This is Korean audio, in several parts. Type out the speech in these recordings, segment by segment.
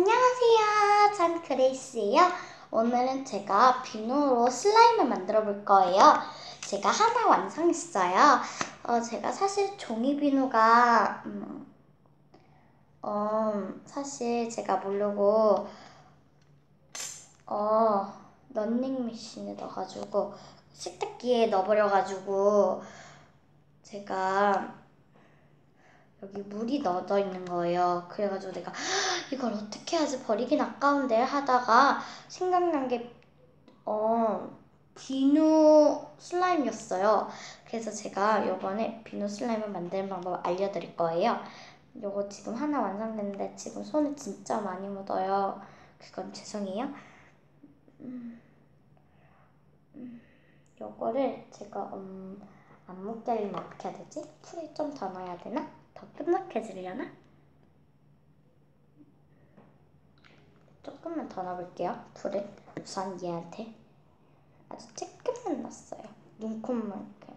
안녕하세요. 전 그레이스예요. 오늘은 제가 비누로 슬라임을 만들어 볼 거예요. 제가 하나 완성했어요. 제가 사실 종이 비누가 사실 제가 모르고 런닝머신에 넣어가지고 식탁기에 넣어버려가지고 제가 여기 물이 넣어져 있는 거예요. 그래가지고 내가 이걸 어떻게 하지, 버리긴 아까운데 하다가 생각난 게 비누 슬라임이었어요. 그래서 제가 요번에 비누 슬라임을 만드는 방법을 알려드릴 거예요. 요거 지금 하나 완성됐는데 지금 손에 진짜 많이 묻어요. 그건 죄송해요. 요거를 제가 안 묻게 하려면 어떻게 해야 되지? 풀을 좀 더 넣어야 되나? 더 끈적해지려나? 조금만 더 넣어볼게요. 풀을 우선 얘한테 아주 조금만 넣었어요. 눈곱만큼.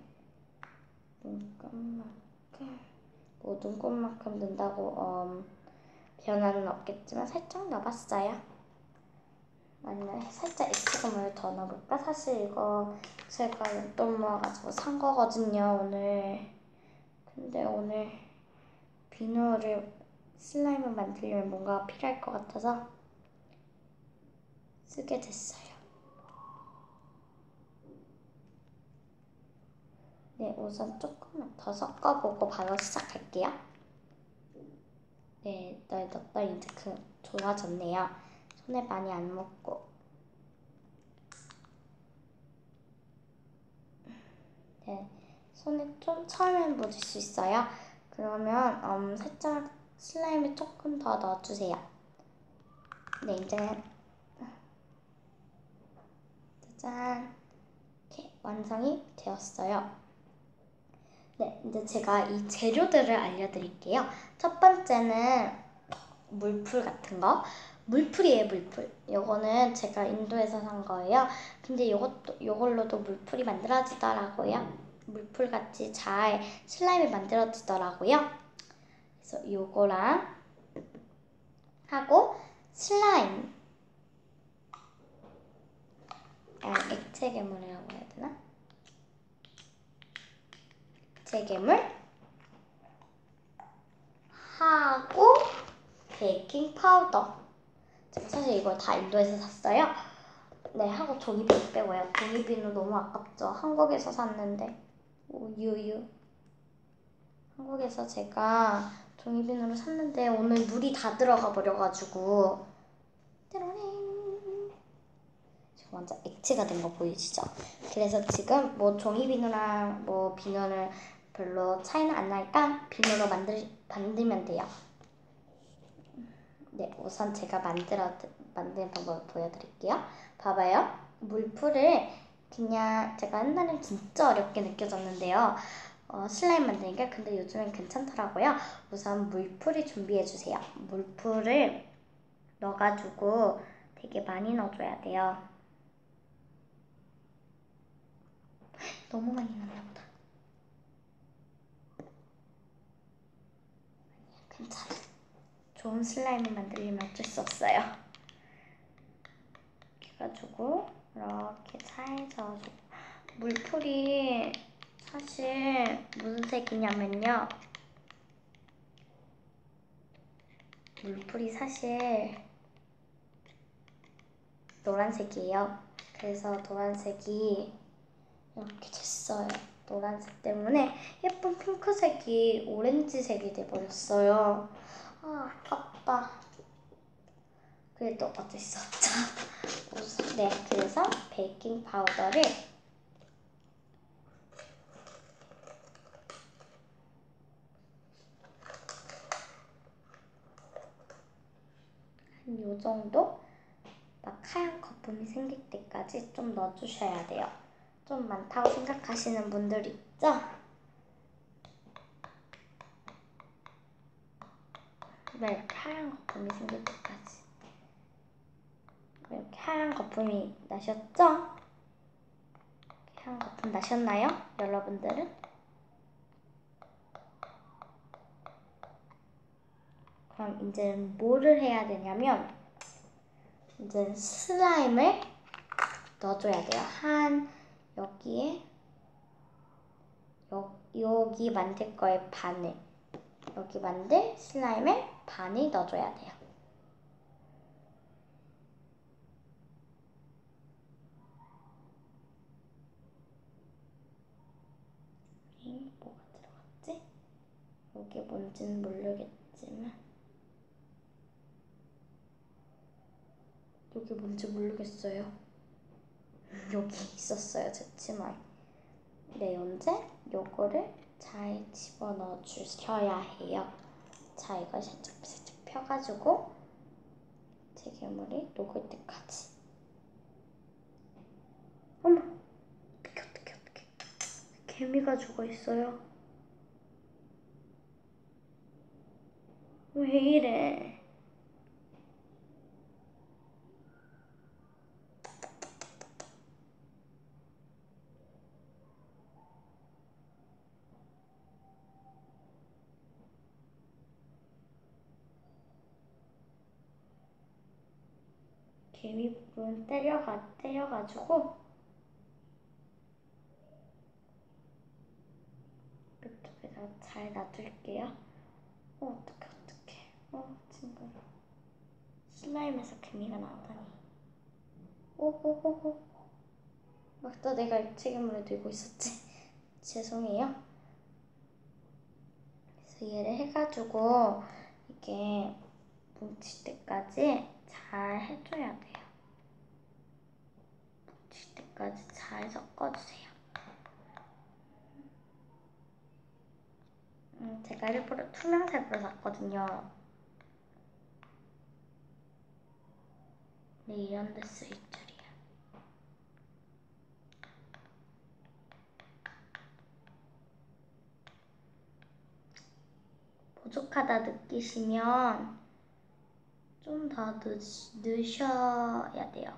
뭐 눈곱만큼 넣는다고 변화는 없겠지만 살짝 넣어봤어요. 아니면 살짝 액체감을 더 넣어볼까? 사실 이거 제가 용돈 모아가지고 산 거거든요, 오늘. 근데 오늘 비누를 슬라임을 만들려면 뭔가 필요할 것 같아서 쓰게 됐어요. 네, 우선 조금만 더 섞어보고 바로 시작할게요. 네, 넣었다 이제 좋아졌네요. 손에 많이 안 묻고. 네, 손에 좀 처음엔 묻을 수 있어요. 그러면 살짝 슬라임을 조금 더 넣어주세요. 네, 이제 짜잔, 이렇게 완성이 되었어요. 네, 이제 제가 이 재료들을 알려드릴게요. 첫 번째는 물풀 같은 거. 물풀이에요, 물풀. 요거는 제가 인도에서 산 거예요. 근데 요걸로도 물풀이 만들어지더라고요. 물풀 같이 잘 슬라임이 만들어지더라고요. 그래서 요거랑 하고 슬라임. 액체 괴물이라고 해야 되나? 액체 괴물 하고 베이킹 파우더. 제가 사실 이걸 다 인도에서 샀어요. 네, 하고 종이비누 빼고요. 종이비누 너무 아깝죠. 한국에서 샀는데. 유유. 한국에서 제가 종이비누를 샀는데 오늘 물이 다 들어가 버려가지고 지금 완전 액체가 된 거 보이시죠? 그래서 지금 뭐 종이비누랑 뭐 비누는 별로 차이는 안 나니까 비누로 만들면 돼요. 네, 우선 제가 만드는 방법을 보여드릴게요. 봐봐요. 물풀을 그냥 제가 옛날엔 진짜 어렵게 느껴졌는데요. 슬라임 만드니까 근데 요즘엔 괜찮더라고요. 우선 물풀을 준비해주세요. 물풀을 넣어가지고 되게 많이 넣어줘야 돼요. 너무 많이 넣나 보다. 괜찮아. 좋은 슬라임을 만들려면 어쩔 수 없어요. 이렇게 해가지고 이렇게 잘 저어주고. 물풀이 사실 무슨 색이냐면요. 물풀이 사실 노란색이에요. 그래서 노란색이 이렇게 됐어요. 노란색 때문에 예쁜 핑크색이 오렌지색이 돼버렸어요. 아, 아깝다. 그래도 어쩔 수 없죠. 네, 그래서 베이킹 파우더를 한 요 정도 막 하얀 거품이 생길 때까지 좀 넣어주셔야 돼요. 좀 많다고 생각하시는 분들 있죠? 네, 이렇게 하얀 거품이 생길 때까지. 이렇게 하얀 거품이 나셨죠? 하얀 거품 나셨나요? 여러분들은? 그럼 이제 뭐를 해야 되냐면 이제 슬라임을 넣어줘야 돼요. 여기에 여기 만들 거에 반을, 여기 만들 슬라임을 반을 넣어줘야 돼요. 뭐가 들어갔지? 여기 뭔지는 모르겠지만 여기 뭔지 모르겠어요. 여기 있었어요, 제 치마에. 네, 언제 요거를 잘 집어넣어 주셔야 해요. 자, 이걸 살짝 펴가지고 재개물이 녹을 때까지. 어머, 어떡해. 개미가 죽어 있어요. 왜 이래? 개미 부분 때려가지고 이쪽에다 잘 놔둘게요. 어떡해. 친구. 슬라임에서 개미가 나오다니. 오호호호. 맞다, 내가 책임을 들고 있었지. 죄송해요. 그래서 얘를 해가지고 이게 뭉칠 때까지 잘 해줘야 돼요. 뭉칠 때까지 잘 섞어주세요. 제가 일부러 투명색으로 샀거든요. 네, 이런 데 쓰일 줄이야. 부족하다 느끼시면 좀 더 넣으셔야 돼요.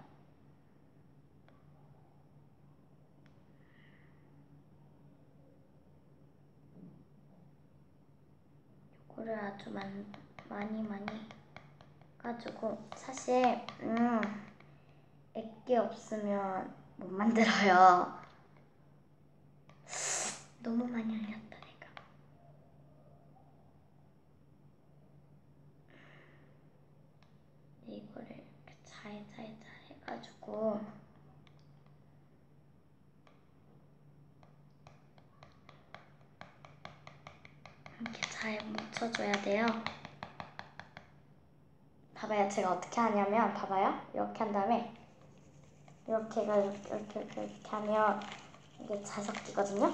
이거를 아주 많이 가지고 사실 액기 없으면 못 만들어요. 너무 많이 올렸다 내가. 이거를 이렇게 잘 해가지고 이렇게 잘 묻혀줘야 돼요. 봐봐요, 제가 어떻게 하냐면, 봐봐요, 이렇게 한 다음에 이렇게 하면 이게 잘 섞이거든요.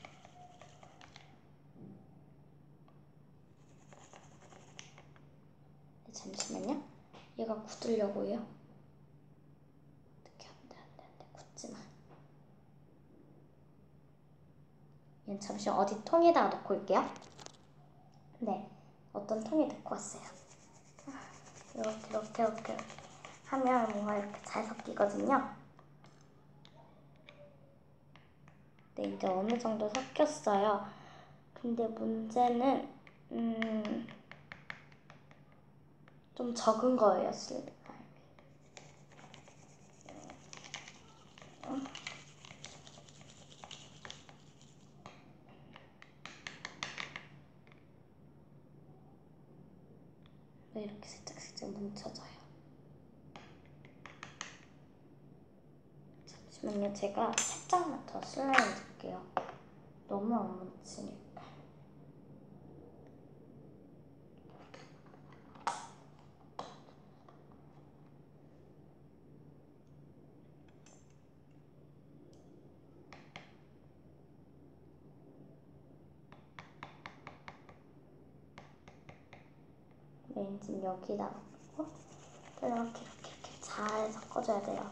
잠시만요. 얘가 굳으려고 해요. 어떻게 안 돼. 굳지 마. 얘는 잠시 어디 통에다가 넣고 올게요. 네, 어떤 통에 넣고 왔어요. 이렇게 하면 뭔가 이렇게 잘 섞이거든요. 네, 이제 어느 정도 섞였어요. 근데 문제는 좀 적은 거예요, 슬라임이. 이렇게 살짝 뭉쳐져요. 잠시만요, 제가 살짝만 더 슬라임 넣을게요. 너무 안 뭉치니까. 렌즈는 여기다 넣고 이렇게 잘 섞어줘야 돼요.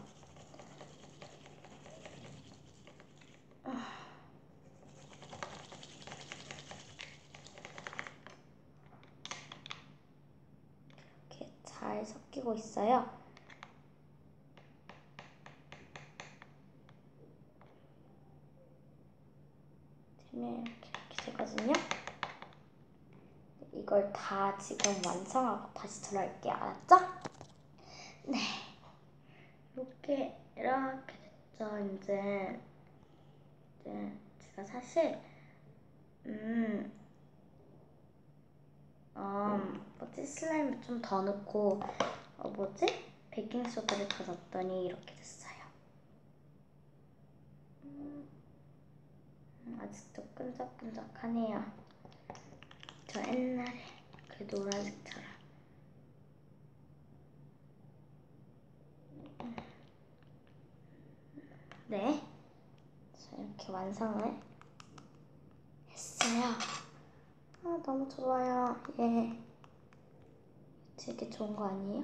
이렇게 잘 섞이고 있어요. 되면 이렇게 되거든요. 이걸 다 지금 완성하고 다시 들어올게요. 알았죠? 네. 이렇게 됐죠. 이제 제가 사실 슬라임을 좀 더 넣고 베이킹소다를 더 넣었더니 이렇게 됐어요. 아직도 끈적끈적하네요. 저 옛날에 그 노란색처럼. 네, 자 이렇게 완성을 했어요. 너무 좋아요. 예, 되게 좋은 거 아니에요?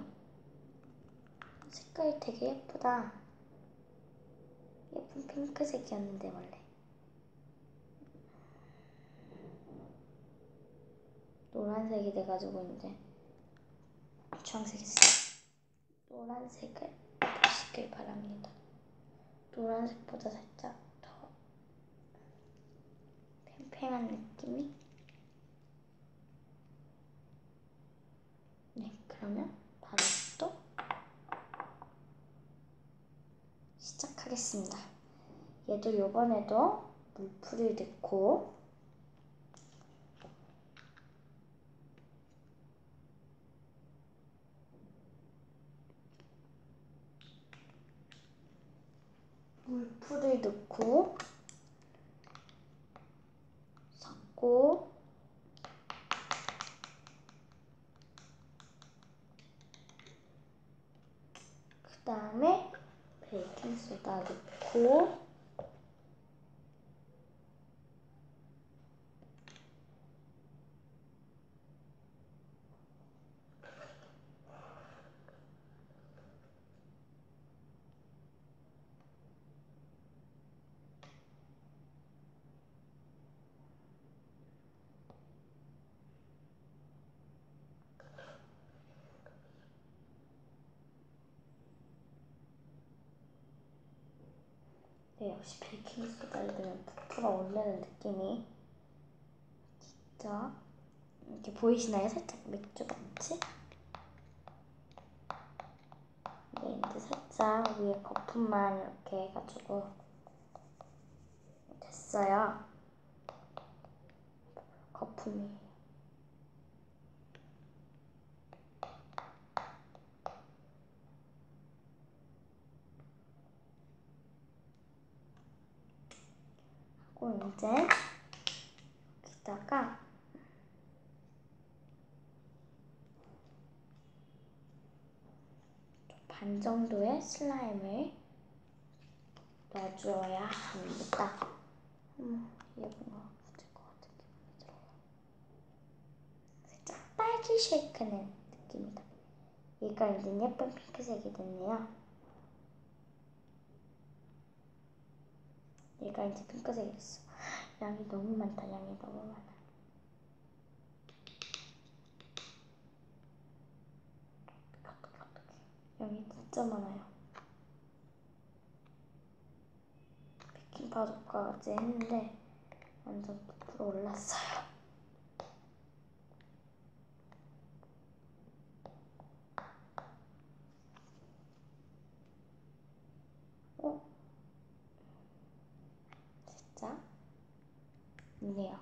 색깔이 되게 예쁘다. 예쁜 핑크색이었는데 원래. 노란색이 돼가지고 이제 주황색이 됐어요. 노란색을 보시길 바랍니다. 노란색보다 살짝 더 팽팽한 느낌이. 네, 그러면 바로 또 시작하겠습니다. 얘도 요번에도 물풀을 넣고 섞고 그 다음에 베이킹소다 넣고 네, 역시 베이킹소다를 넣으면 부풀어 오르는 느낌이 진짜 이렇게 보이시나요? 살짝 맥주같이? 네, 이제 살짝 위에 거품만 이렇게 해가지고 됐어요. 거품이. 하고 이제 여기다가 반 정도의 슬라임을 넣어줘야 합니다. 예쁜 거 같을 것 같은 기분이 들어요. 살짝 딸기 쉐이크는 느낌이다. 얘가 이제 예쁜 핑크색이 됐네요. 얘가 이제 핑크색이 됐어. 양이 너무 많다. 양이 너무 많아. 양이 진짜 많아요. 베이킹 파우더까지 했는데 완전 부풀어 올랐어요. 진짜 있네요.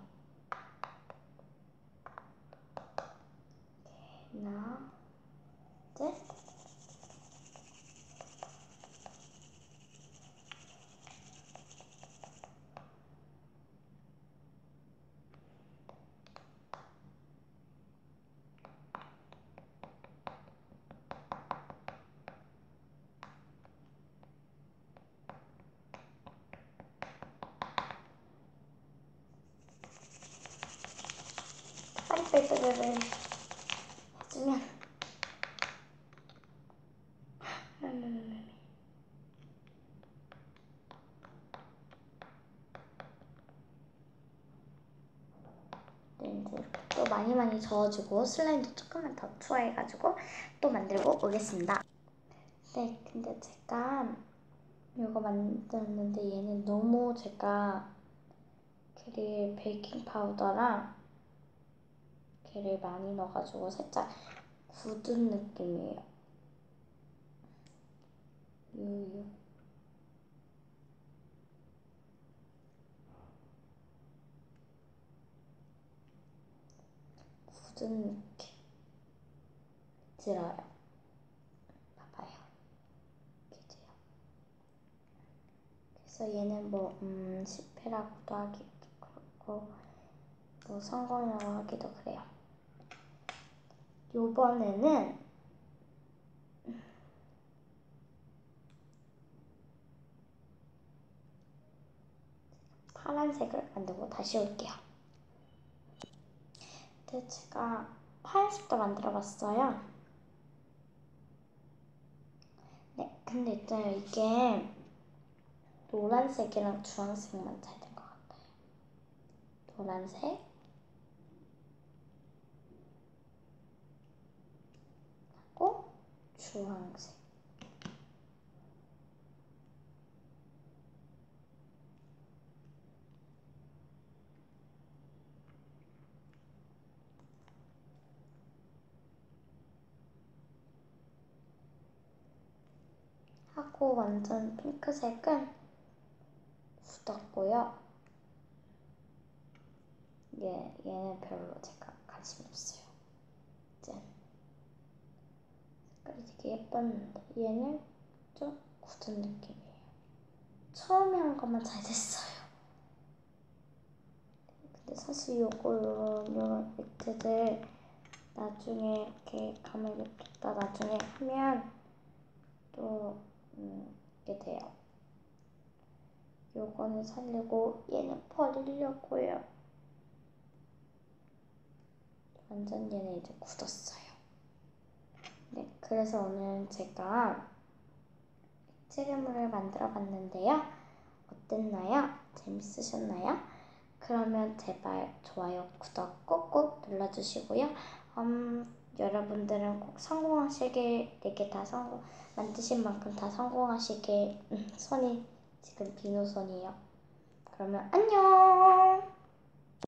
하나, 둘. 빨리빨리빨리 해주면 네, 이제 이렇게 또 많이 저어주고 슬라임도 조금만 더 추가해가지고 또 만들고 오겠습니다. 네, 근데 제가 이거 만들었는데 얘는 너무 제가 베이킹 파우더랑 이렇게를 많이 넣어가지고 살짝 굳은 느낌이에요. 유유. 굳은 느낌. 들어요. 봐봐요. 이렇게요. 그래서 얘는 뭐 실패라고도 하기도 그렇고 뭐 성공이라고 하기도 그래요. 요번에는 파란색을 만들고 다시 올게요. 근데 제가 파란색도 만들어봤어요. 네, 근데 있잖아요. 이게 노란색이랑 주황색만 잘 된 것 같아요. 노란색 하고 주황색. 하고 완전 핑크색은 굳었고요. 얘는 별로 제가 관심 없어요. 짠. 색깔이 되게 예뻤는데 얘는 좀 굳은 느낌이에요. 처음에 한 것만 잘 됐어요. 근데 사실 요런 액체들 나중에 이렇게 가만히 뒀다 나중에 하면 또 이게 돼요. 요거는 살리고 얘는 버리려고요. 완전 얘는 이제 굳었어요. 네, 그래서 오늘 제가 액체괴물을 만들어 봤는데요. 어땠나요? 재밌으셨나요? 그러면 제발 좋아요, 구독 꾹꾹 눌러주시고요. 여러분들은 꼭 성공하시길, 만드신 만큼 다 성공하시길. 손이 지금 비누손이에요. 그러면 안녕!